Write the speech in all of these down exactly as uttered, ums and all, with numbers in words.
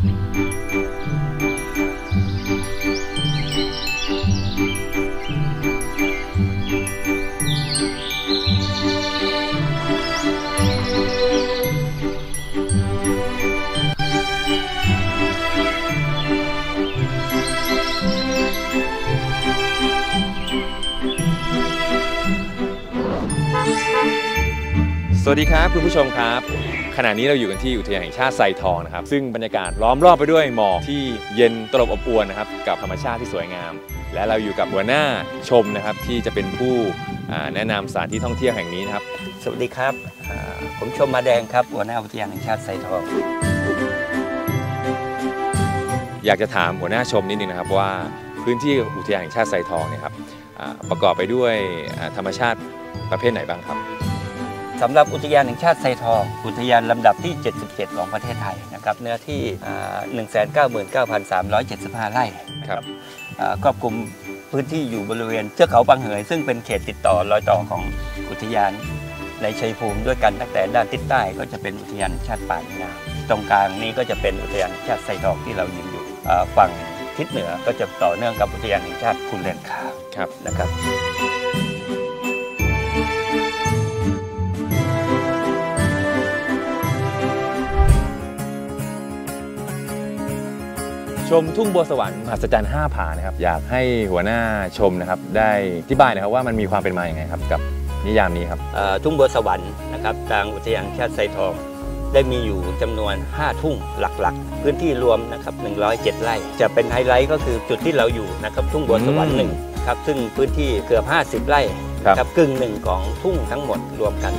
สวัสดีครับคุณผู้ชมครับขณะนี้เราอยู่กันที่อุทยานแห่งชาติไซทองนะครับซึ่งบรรยากาศล้อมรอบไปด้วยหมอกที่เย็นตลบอบอวลนะครับกับธรรมชาติที่สวยงามและเราอยู่กับหัวหน้าชมนะครับที่จะเป็นผู้แนะนำสถานที่ท่องเที่ยวแห่งนี้นะครับสวัสดีครับผมชมมาแดงครับหัวหน้าอุทยานแห่งชาติไซทองอยากจะถามหัวหน้าชมนิดนึงนะครับว่าพื้นที่อุทยานแห่งชาติไซทองเนี่ยครับประกอบไปด้วยธรรมชาติประเภทไหนบ้างครับสำหรับอุทยานแห่งชาติไซทองอุทยานลำดับที่เจ็ดสิบเจ็ดของประเทศไทยนะครับเนื้อที่ หนึ่งแสนเก้าหมื่นเก้าพันสามร้อยเจ็ดสิบห้า ไร่ครับครอบคลุมพื้นที่อยู่บริเวณเทือกเขาบางเหยซึ่งเป็นเขตติดต่อรอยต่อของอุทยานในชัยภูมิด้วยกันตั้งแต่ด้านทิศใต้ก็จะเป็นอุทยานชาติป่านินามตรงกลางนี้ก็จะเป็นอุทยานชาติไซทองที่เรายืนอยู่ฝั่งทิศเหนือก็จะต่อเนื่องกับอุทยานแห่งชาติภูเรือนขาครับนะครับชมทุ่งบัวสวรรค์มหัศจรรย์ห้าผานะครับอยากให้หัวหน้าชมนะครับได้อธิบายนะครับว่ามันมีความเป็นมาอย่างไงครับกับนิยามนี้ครับทุ่งบัวสวรรค์นะครับทางอุทยานแห่งชาติไซทองได้มีอยู่จำนวนห้าทุ่งหลักๆพื้นที่รวมนะครับหนึ่งร้อยเจ็ดไร่จะเป็นไฮไลท์ก็คือจุดที่เราอยู่นะครับทุ่งบัวสวรรค์หนึ่งครับซึ่งพื้นที่เกือบห้าสิบไร่ครับครึ่งหนึ่งของทุ่งทั้งหมดรวมกัน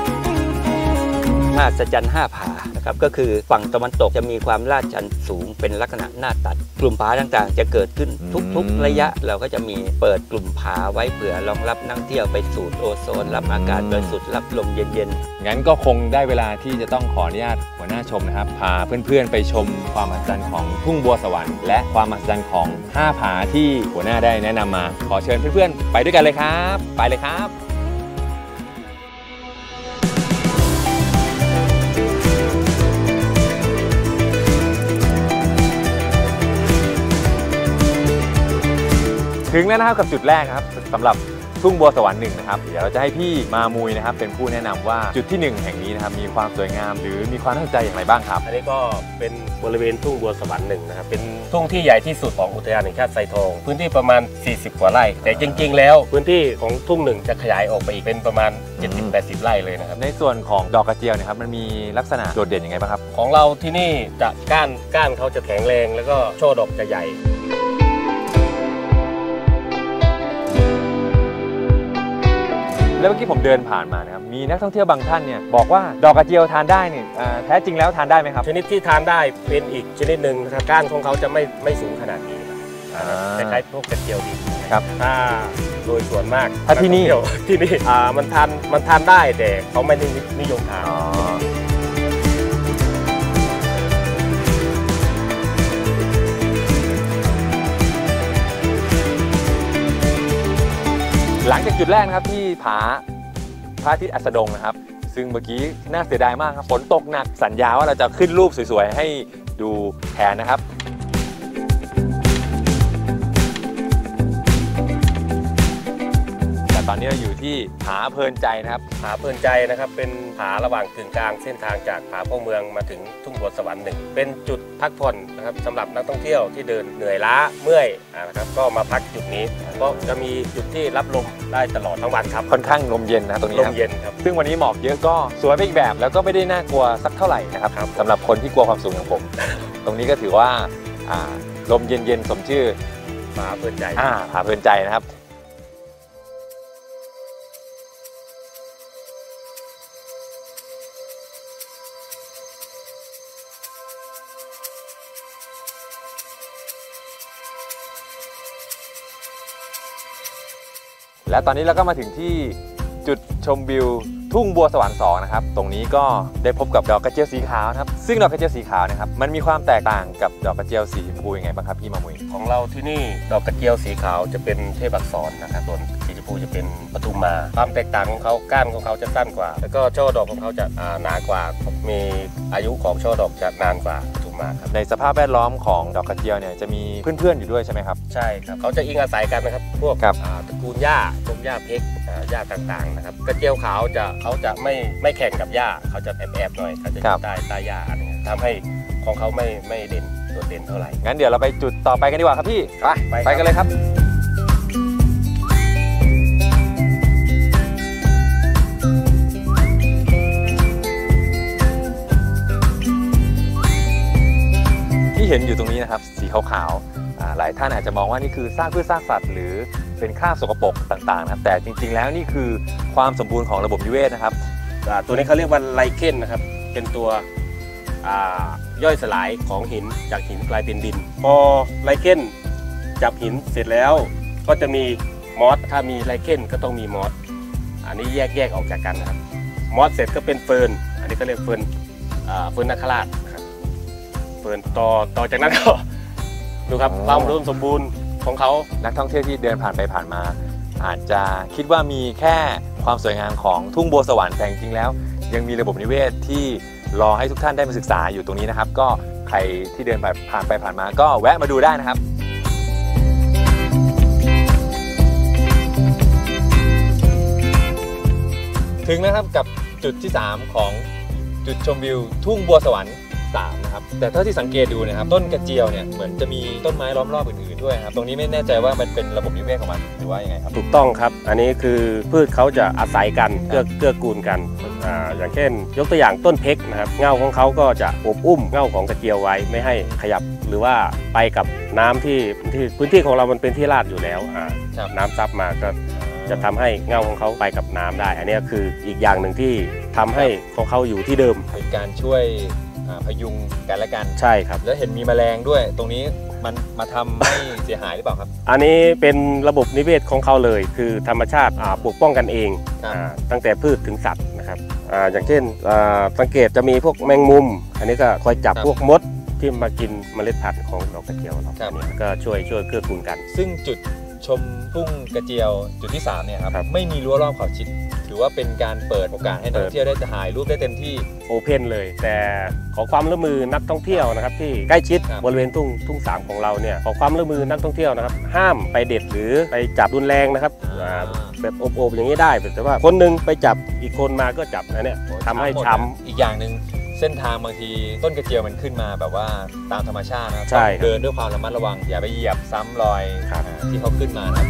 มหัศจรรย์ห้าผานะครับก็คือฝั่งตะวันตกจะมีความลาดชันสูงเป็นลักษณะหน้าตัดกลุ่มผาต่างๆจะเกิดขึ้นทุกๆระยะเราก็จะมีเปิดกลุ่มผาไว้เผื่อรองรับนักท่องเที่ยวไปสูดโอโซนรับอากาศบริสุทธิ์รับลมเย็นๆงั้นก็คงได้เวลาที่จะต้องขออนุญาตหัวหน้าชมนะครับพาเพื่อนๆไปชมความมหัศจรรย์ของทุ่งบัวสวรรค์และความมหัศจรรย์ของห้าผาที่หัวหน้าได้แนะนำมาขอเชิญเพื่อนๆไปด้วยกันเลยครับไปเลยครับถึงแล้วนะครับกับจุดแรกครับสำหรับทุ่งบัวสวรรค์หนึ่งนะครับเดี๋ยวเราจะให้พี่มามุยนะครับเป็นผู้แนะนำว่าจุดที่หนึ่งแห่งนี้นะครับมีความสวยงามหรือมีความน่าสนใจอย่างไรบ้างครับอันนี้ก็เป็นบริเวณทุ่งบัวสวรรค์หนึ่งนะครับเป็นทุ่งที่ใหญ่ที่สุดของอุทยานแห่งชาติไซทองพื้นที่ประมาณสี่สิบกว่าไร่แต่จริงๆแล้วพื้นที่ของทุ่งหนึ่งจะขยายออกไปอีกเป็นประมาณ เจ็ดสิบถึงแปดสิบ ไร่เลยนะครับในส่วนของดอกกระเจียวนะครับมันมีลักษณะโดดเด่นยังไงบ้างครับของเราที่นี่จะก้านก้านเขาจะแข็งแรงแล้วก็ช่อดอกจะใหญ่แล้วเมื่อกี้ผมเดินผ่านมานะครับมีนักท่องเที่ยวบางท่านเนี่ยบอกว่าดอกกระเจียวทานได้เนี่ยแท้จริงแล้วทานได้ไหมครับชนิดที่ทานได้เป็นอีกชนิดหนึ่งนะครับก้านของเขาจะไม่ไม่สูงขนาดนี้คล้ายๆพวกกระเจียวดิบครับถ้าโดยส่วนมากถ้าที่นี่ที่นี่มันทานมันทานได้แต่เขาไม่นิยมทานหลังจากจุดแรกนะครับที่ผาพระอาทิตย์อัสดงนะครับซึ่งเมื่อกี้น่าเสียดายมากครับฝนตกหนักสัญญาว่าเราจะขึ้นรูปสวยๆให้ดูแทนนะครับแต่ตอนนี้เราอยู่ที่ผาเพลินใจนะครับผาเพลินใจนะครับเป็นผาระหว่างกึ่งกลางเส้นทางจากผาพ่อเมืองมาถึงทุ่งบัวสวรรค์หนึ่งเป็นจุดพักผ่อนนะครับสำหรับนักท่องเที่ยวที่เดินเหนื่อยล้าเมื่อยนะครับก็มาพักจุดนี้ก็จะมีจุดที่รับลมได้ตลอดทั้งวันครับค่อนข้างลมเย็นนะตรงนี้ลมเย็นครับซึ่งวันนี้หมอกเยอะก็สวยไปอีกแบบแล้วก็ไม่ได้น่ากลัวสักเท่าไหร่นะครับสำหรับคนที่กลัวความสูงอย่างผม ตรงนี้ก็ถือว่าลมเย็นๆสมชื่อผาเพลินใจผาเพลินใจนะครับและตอนนี้เราก็มาถึงที่จุดชมวิวทุ่งบัวสวรรค์สองนะครับตรงนี้ก็ได้พบกับดอกกระเจียวสีขาวนะครับซึ่งดอกกระเจียวสีขาวนะครับมันมีความแตกต่างกับดอกกระเจียวสีชมพูยังไงบ้างครับพี่มามุยของเราที่นี่ดอกกระเจียวสีขาวจะเป็นเทพอักษรนะครับส่วนสีชมพูจะเป็นปทุมมาความแตกต่างของเขาก้านของเขาจะสั้นกว่าแล้วก็ช่อดอกของเขาจะหนากว่ามีอายุของช่อดอกจะนานกว่าปทุมมากครับในสภาพแวดล้อมของดอกกระเจียวเนี่ยจะมีเพื่อนๆอยู่ด้วยใช่ไหมครับใช่ครับเขาจะอิงอาศัยกันนะครับพวกครับตระกูลหญ้าต้นหญ้าเพกหญ้าต่างๆนะครับกระเจียวขาวจะเขาจะไม่ไม่แข่งกับหญ้าเขาจะแอบๆหน่อยเขาจะอยู่ใต้ใต้หญ้าอะไรเงี้ยทำให้ของเขาไม่ไม่เด่นโดดเด่นเท่าไหร่งั้นเดี๋ยวเราไปจุดต่อไปกันดีกว่าครับพี่ไปไปไปกันเลยครับที่เห็นอยู่ตรงนี้นะครับสีขาวๆหลายท่านอาจจะมองว่านี่คือซากพืชซากสัตว์หรือเป็นคราบสกปรกต่างๆนะครับแต่จริงๆแล้วนี่คือความสมบูรณ์ของระบบนิเวศนะครับตัวนี้เขาเรียกว่าไลเคนนะครับเป็นตัวย่อยสลายของหินจากหินกลายเป็นดินพอไลเคนจับหินเสร็จแล้วก็จะมีมอสถ้ามีไลเคนก็ต้องมีมอสอันนี้แยกแยกออกจากกันนะครับมอสเสร็จก็เป็นเฟิร์นอันนี้ก็เรียกเฟิร์นเฟิร์นนาคราชนะครับเฟิร์นต่อต่อจากนั้นก็ดูครับความอุดมสมบูรณ์ของเขานักท่องเที่ยวที่เดินผ่านไปผ่านมาอาจจะคิดว่ามีแค่ความสวยงามของทุ่งบัวสวรรค์แต่จริงๆแล้วยังมีระบบนิเวศที่รอให้ทุกท่านได้มาศึกษาอยู่ตรงนี้นะครับก็ใครที่เดินผ่านไปผ่านมาก็แวะมาดูได้นะครับถึงนะครับกับจุดที่สามของจุดชมวิวทุ่งบัวสวรรค์สามนะครับแต่เท่าที่สังเกตดูนะครับต้นกระเจียวเนี่ยเหมือนจะมีต้นไม้ล้อมรอบอื่นๆด้วยครับตรงนี้ไม่แน่ใจว่ามันเป็นระบบนิเวศของมันหรือว่ายังไงครับถูกต้องครับอันนี้คือพืชเขาจะอาศัยกันเกื้อเกื้อกูลกันอ่าอย่างเช่นยกตัวอย่างต้นเพกนะครับเง่าของเขาก็จะอบอุ้มเง่าของกระเจียวไว้ไม่ให้ขยับหรือว่าไปกับน้ำที่ที่พื้นที่ของเรามันเป็นที่ลาดอยู่แล้วอ่าน้ำซับมาก็จะทำให้เง่าของเขาไปกับน้ำได้อันนี้คืออีกอย่างหนึ่งที่ทำให้ของเขาอยู่ที่เดิมเป็นการช่วยพยุงกันและกันใช่ครับแล้วเห็นมีแมลงด้วยตรงนี้มันมาทำให้เสียหายหรือเปล่าครับอันนี้เป็นระบบนิเวศของเขาเลยคือธรรมชาติปกป้องกันเองตั้งแต่พืชถึงสัตว์นะครับอย่างเช่นสังเกตจะมีพวกแมงมุมอันนี้ก็คอยจับพวกมดที่มากินเมล็ดพันธุ์ของดอกกระเจียวเราเนี่ยก็ช่วยช่วยเกื้อกูลกันซึ่งจุดชมทุ่งกระเจียวจุดที่สามเนี่ยครับไม่มีรั้วรอบขอบชิดถือว่าเป็นการเปิดโอกาสให้นักท่องเที่ยวได้ถ่ายรูปได้เต็มที่โอเพนเลยแต่ขอความร่วมมือนักท่องเที่ยวนะครับที่ใกล้ชิดบริเวณทุ่งทุ่งสามของเราเนี่ยขอความร่วมมือนักท่องเที่ยวนะครับห้ามไปเด็ดหรือไปจับรุนแรงนะครับแบบโอบๆอย่างนี้ได้แต่ว่าคนนึงไปจับอีกคนมาก็จับนะเนี่ยทำให้ช้ำอีกอย่างหนึ่งเส้นทางบางทีต้นกระเจียวมันขึ้นมาแบบว่าตามธรรมชาตินะเดินด้วยความระมัดระวังอย่าไปเหยียบซ้ำรอยที่เขาขึ้นมานะ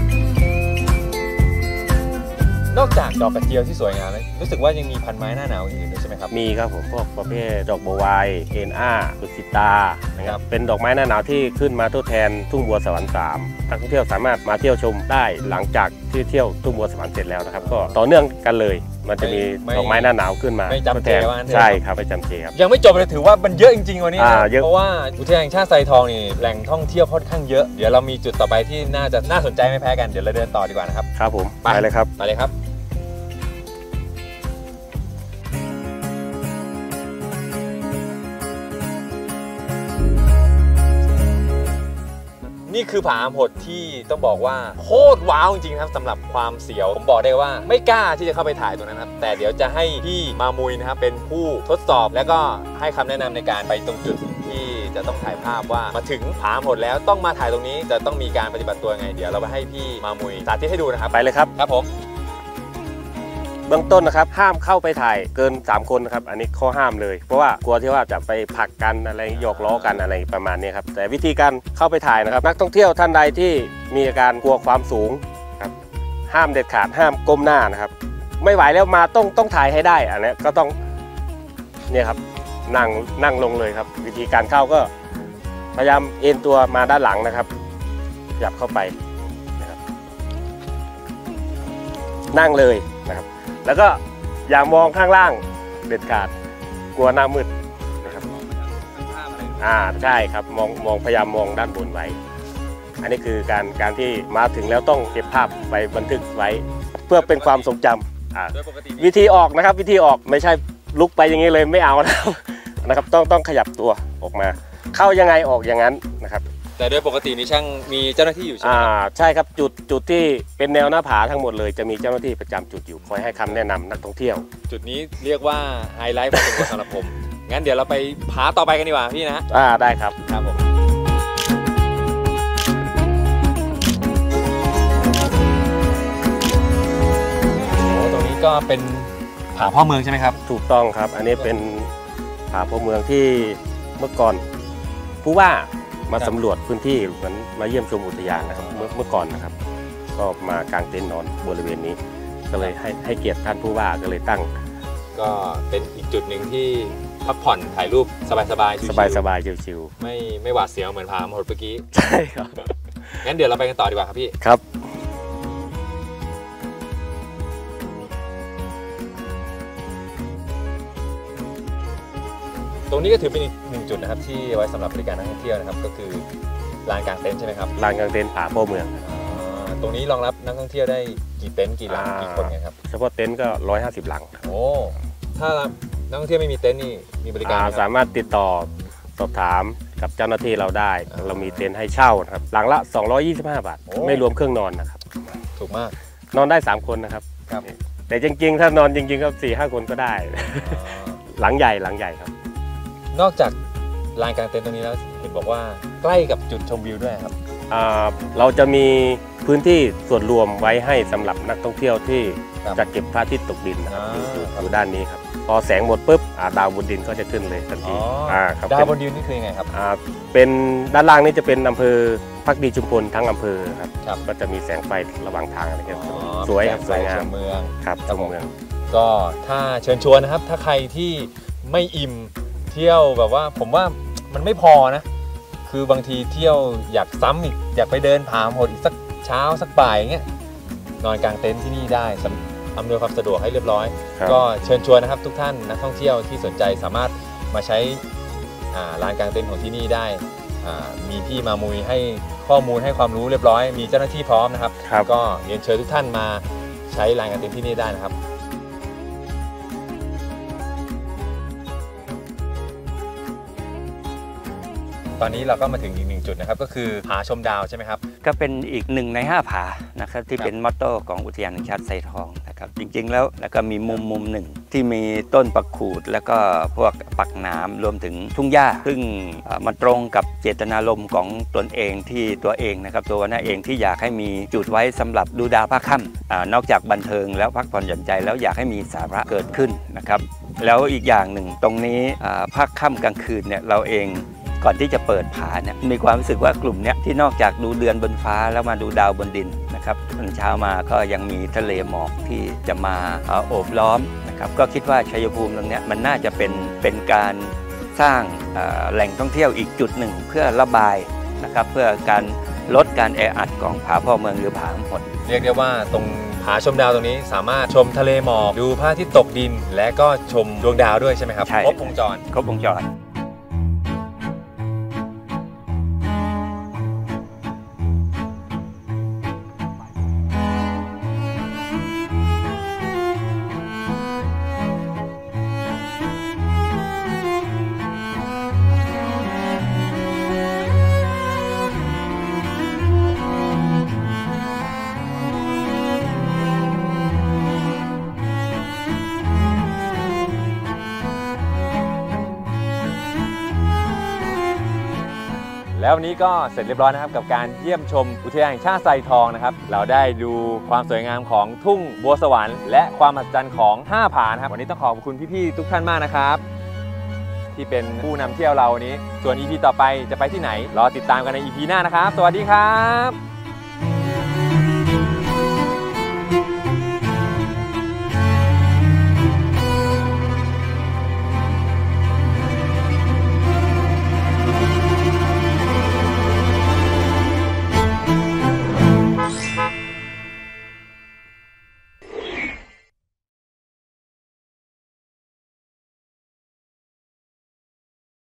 นอกจากดอกกระเจียวที่สวยงามแล้วรู้สึกว่ายังมีพันไม้หน้าหนาวอื่นด้วยใช่ไหมครับมีครับผมพวกประเภทดอกบัววายเอ็นอาดุสิตานะครับเป็นดอกไม้หน้าหนาวที่ขึ้นมาทดแทนทุ่งบัวสวรรค์สามนักท่องเที่ยวสามารถมาเที่ยวชมได้หลังจากที่เที่ยวทุ่งบัวสวรรค์เสร็จแล้วนะครับก็ต่อเนื่องกันเลยมันจะมีดอกไม้หน้าหนาวขึ้นมาทดแทนใช่ครับไม่จำเจครับยังไม่จบเลยถือว่ามันเยอะจริงๆวันนี้เพราะว่าอุทยานแห่งชาติไซทองนี่แหล่งท่องเที่ยวค่อนข้างเยอะเดี๋ยวเรามีจุดต่อไปที่น่าจะน่าสนใจไม่แพ้กันเดี๋ยวเราเดินต่อดีกว่านะครับครับผมไปเลยครับไปเลยครับนี่คือผาหดที่ต้องบอกว่าโคตรว้าวจริงๆครับสำหรับความเสียวผมบอกได้ว่าไม่กล้าที่จะเข้าไปถ่ายตรงนั้นครับแต่เดี๋ยวจะให้พี่มามุยนะครับเป็นผู้ทดสอบแล้วก็ให้คำแนะนำในการไปตรงจุดที่จะต้องถ่ายภาพว่ามาถึงผาหดแล้วต้องมาถ่ายตรงนี้จะต้องมีการปฏิบัติตัวยังไงเดี๋ยวเราไปให้พี่มามุยสาธิตให้ดูนะครับไปเลยครับครับผมเบื้องต้นนะครับห้ามเข้าไปถ่ายเกินสามคนนะครับอันนี้ข้อห้ามเลยเพราะว่ากลัวที่ว่าจะไปผลักกันอะไรหยอกล้อกันอะไรประมาณนี้ครับแต่วิธีการเข้าไปถ่ายนะครับนักท่องเที่ยวท่านใดที่มีอาการกลัวความสูงครับห้ามเด็ดขาดห้ามก้มหน้านะครับไม่ไหวแล้วมาต้องต้องถ่ายให้ได้อันนี้ก็ต้องเนี่ยครับนั่งนั่งลงเลยครับวิธีการเข้าก็พยายามเอ็นตัวมาด้านหลังนะครับหยับเข้าไปนะครับนั่งเลยนะครับแล้วก็อย่ามองข้างล่างเด็ดขาดกลัวหน้ามืดนะครับอ่าใช่ครับมองมองพยายามมองด้านบนไว้อันนี้คือการการที่มาถึงแล้วต้องเก็บภาพไปบันทึกไว้เพื่อเป็นความทรงจำอ่าวิธีออกนะครับวิธีออกไม่ใช่ลุกไปอย่างนี้เลยไม่เอานะครับนะครับต้องต้องขยับตัวออกมาเข้ายังไงออกอย่างนั้นนะครับแต่โดยปกตินี่ช่างมีเจ้าหน้าที่อยู่ใช่ไหมอ่าใช่ครับจุดจุดที่เป็นแนวหน้าผาทั้งหมดเลยจะมีเจ้าหน้าที่ประจำจุดอยู่คอยให้คำแนะนำนักท่องเที่ยวจุดนี้เรียกว่าไฮไลท์พอสมควรสำหรับผมงั้นเดี๋ยวเราไปผาต่อไปกันดีกว่าพี่นะอ่าได้ครับครับผมโอ้ตรงนี้ก็เป็นผาพ่อเมืองใช่ไหมครับถูกต้องครับ อันนี้เป็นผาพ่อเมืองที่เมื่อก่อนผู้ว่ามาครับสำรวจพื้นที่เหมือนมาเยี่ยมชมอุทยานนะครับเมื่อเมื่อก่อนนะครับ ก็มากางเต็นท์นอนบริเวณนี้ ก็เลยให้ให้เกียรติท่านผู้ว่าก็เลยตั้งก็เป็นอีกจุดหนึ่งที่พักผ่อนถ่ายรูปสบายๆชิวๆสบายสบายชิวไม่ไม่หวาดเสียวเหมือนผาหมดเมื่อกี้ๆใช่ครับงั้นเดี๋ยวเราไปกันต่อดีกว่าครับพี่ครับตรงนี้ก็ถือเป็นอีกหนึ่งจุดนะครับที่ไว้สำหรับบริการนักท่องเที่ยวนะครับก็คือลานกางเต็นท์ใช่ไหมครับลานกางเต็นท์ผาพ่อเมืองอ่าตรงนี้รองรับนักท่องเที่ยวได้กี่เต็นท์กี่หลังอ่ากี่คนกันครับเฉพาะเต็นท์ก็ร้อยห้าสิบหลังโอ้ถ้านักท่องเที่ยวไม่มีเต็นท์นี่มีบริการอ่าไหมครับสามารถติดต่อสอบถามกับเจ้าหน้าที่เราได้อ่าเรามีเต็นท์ให้เช่านะครับหลังละสองร้อยยี่สิบห้าบาทโอ้ไม่รวมเครื่องนอนนะครับถูกมากนอนได้สามคนนะครับครับแต่จริงๆ ถ้านอนจริงๆก็สี่ห้าคนก็ได้ หลังใหญ่หลังใหญ่ครับนอกจากลานกางเต็นท์ตรงนี้แล้วเห็นบอกว่าใกล้กับจุดชมวิวด้วยครับอ่าเราจะมีพื้นที่ส่วนรวมไว้ให้สำหรับนักท่องเที่ยวที่ครับจะเก็บพระอาทิตย์ตกดินนะครับอ่าอยู่อยู่ด้านนี้ครับพอแสงหมดปุ๊บอ่าดาวบนดินก็จะขึ้นเลยทันทีอ๋ออ่าครับดาวเป็นบนดินนี่คือยังไงครับอ่าเป็นด้านล่างนี่จะเป็นอำเภอพักดีชุมพลทั้งอำเภอครับครับก็จะมีแสงไฟระหว่างทางอะไรเงี้ยอ๋อสวยครับเป็นสวยแสงามชมเมืองครับครับชมเมืองก็ถ้าเชิญชวนนะครับ ถ้าใครที่ไม่อิ่มเที่ยวแบบว่าผมว่ามันไม่พอนะ คือบางทีเที่ยวอยากซ้ำอีกอยากไปเดินผาหมดอีกสักเช้าสักบ่ายอย่างเงี้ยนอนกลางเต็นท์ที่นี่ได้สำอำนวยความสะดวกให้เรียบร้อยครับก็เชิญชวนนะครับทุกท่านนักท่องเที่ยวที่สนใจสามารถมาใช้อ่าลานกลางเต็นท์ของที่นี่ได้อ่ามีพี่มามุยให้ข้อมูลให้ความรู้เรียบร้อย มีเจ้าหน้าที่พร้อมนะครับครับก็เรียนเชิญทุกท่านมาใช้ลานกางเต็นท์ที่นี่ได้นะครับ ตอนนี้เราก็มาถึงอีกหนึ่งจุดนะครับก็คือผาชมดาวใช่ไหมครับก็เป็นอีกหนึ่งในห้าผานะครับที่ครับเป็นมอตโต้ของอุทยานแห่งชาติไซทองนะครับจริงๆแล้วแล้วก็มีมุมมุมหนึ่งที่มีต้นปักขูด แล้วก็พวกปักหนามรวมถึงทุ่งหญ้า ซึ่งเอ่อมันตรงกับเจตนารมณ์ของตนเองที่ตัวเองนะครับตัวหน้าเองที่อยากให้มีจุดไว้สำหรับดูดาวภาคค่ำอ่านอกจากบันเทิงแล้วพักผ่อนหย่อนใจแล้วอยากให้มีสาระเกิดขึ้นนะครับแล้วอีกอย่างหนึ่งตรงนี้อ่าภาคค่ำกลางคืนเนี่ยเราเองก่อนที่จะเปิดผาเนี่ยมีความรู้สึกว่ากลุ่มเนี้ยที่นอกจากดูเดือนบนฟ้าแล้วมาดูดาวบนดินนะครับตอนเช้ามาก็ยังมีทะเลหมอกที่จะมาเอ่อโอบล้อมนะครับก็คิดว่าชัยภูมิตรงเนี้ยมันน่าจะเป็นเป็นการสร้างเอ่อแหล่งท่องเที่ยวอีกจุดหนึ่งเพื่อระบายนะครับเพื่อการลดการแออัดของผาพ่อเมืองหรือผาหมดเรียกได้ว่าตรงผาชมดาวตรงนี้สามารถชมทะเลหมอกดูพระอาทิตย์ตกดิน และก็ชมดวงดาวด้วยใช่ไหมครับใช่ครบวงจรครบวงจรแล้ววันนี้ก็เสร็จเรียบร้อยนะครับกับการเยี่ยมชมอุทยานแห่งชาติไซทองนะครับเราได้ดูความสวยงามของทุ่งบัวสวรรค์และความมหัศจรรย์ของห้าผานะครับวันนี้ต้องขอบคุณพี่ๆทุกท่านมากนะครับที่เป็นผู้นำเที่ยวเราวันนี้ส่วน อี พี ต่อไปจะไปที่ไหนรอติดตามกันใน อี พี หน้านะครับสวัสดีครับ